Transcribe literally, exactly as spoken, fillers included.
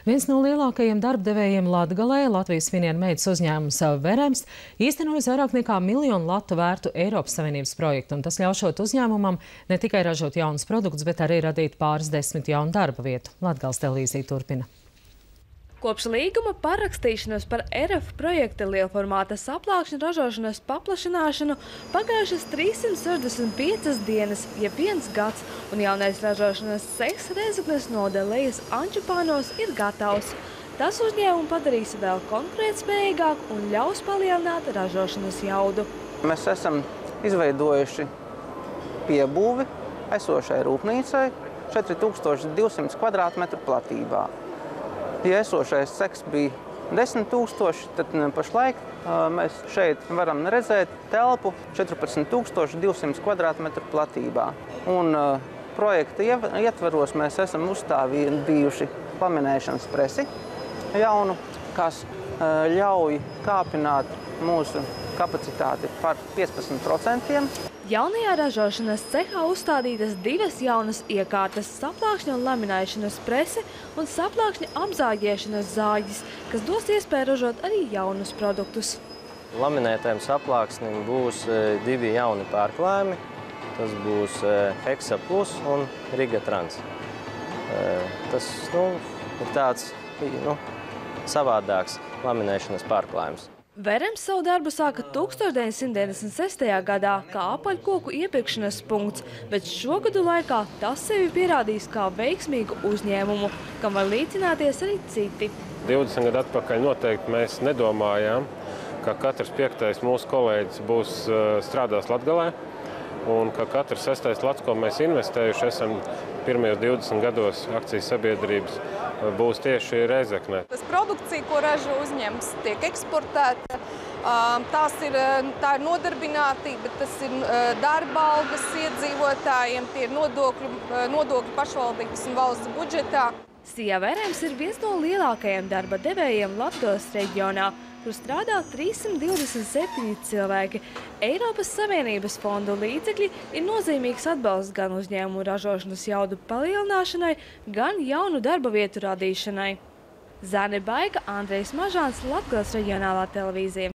Viens no lielākajiem darbdevējiem Latgalē, Latvijas finienu meitas uzņēmums Verems, īstenojas vairāk nekā miljonu latu vērtu Eiropas Savienības projektu, un tas ļaušot uzņēmumam ne tikai ražot jaunus produktus, bet arī radīt pāris desmit jaunu darba vietu. Latgales televīzija turpina. Kopš līguma parakstīšanas par E R F projekta lielformāta saplākšņu ražošanas paplašināšanu pagājušas trīssimt sešdesmit piecas dienas, jeb viens gads, un jaunais ražošanas cehs Rēzeknes nodelējas Ančupānos ir gatavs. Tas uzņēmumu padarīs vēl konkurētspējīgāk un ļaus palielināt ražošanas jaudu. Mēs esam izveidojuši piebūvi esošai rūpnīcai četri tūkstoši divsimt kvadrātmetru platībā. Ja esošais cehs bija desmit tūkstoši, tad pašlaik mēs šeit varam redzēt telpu četrpadsmit tūkstoši divsimt kvadrātmetru platībā. Un projekta ietvaros mēs esam uzstādījuši laminēšanas presi jaunu, kas ļauj kāpināt mūsu kapacitāti par piecpadsmit procentiem. Jaunajā ražošanas cehā uzstādītas divas jaunas iekārtas – saplākšņa un laminēšanas prese un saplākšņa apzāģēšanas zāģis, kas dos iespēju ražot arī jaunus produktus. Laminētajam saplāksnim būs divi jauni pārklājumi. Tas būs Hexa Plus un Riga Trans. Tas nu, ir tāds nu, savādāks laminēšanas pārklājums. Verems savu darbu sāka tūkstoš deviņsimt deviņdesmit sestajā gadā kā apaļkoku iepirkšanas punkts, bet šogadu laikā tas sevi pierādīs kā veiksmīgu uzņēmumu, kam var līdzināties arī citi. divdesmit gadu atpakaļ noteikti mēs nedomājām, ka katrs piektais mūsu kolēģis būs strādās Latgalē, un ka katrs sestais lats, ko mēs investējuši, esam pirmajos divdesmit gados akcijas sabiedrības, būs tieši Rēzeknē. Tas produkcija, ko ražo uzņēmums, tiek eksportēta. Tās ir, tā ir nodarbinātība, tas ir darba algas iedzīvotājiem, tie ir nodokļu, nodokļu pašvaldības un valsts budžetā. Sija Verems ir viens no lielākajiem darba devējiem Latgales reģionā, kur strādā trīssimt divdesmit septiņi cilvēki. Eiropas Savienības fondu līdzekļi ir nozīmīgs atbalsts gan uzņēmumu ražošanas jaudu palielināšanai, gan jaunu darba vietu radīšanai. Zane Baiga, Andrejs Mažāns, Latgales reģionālā televīzija.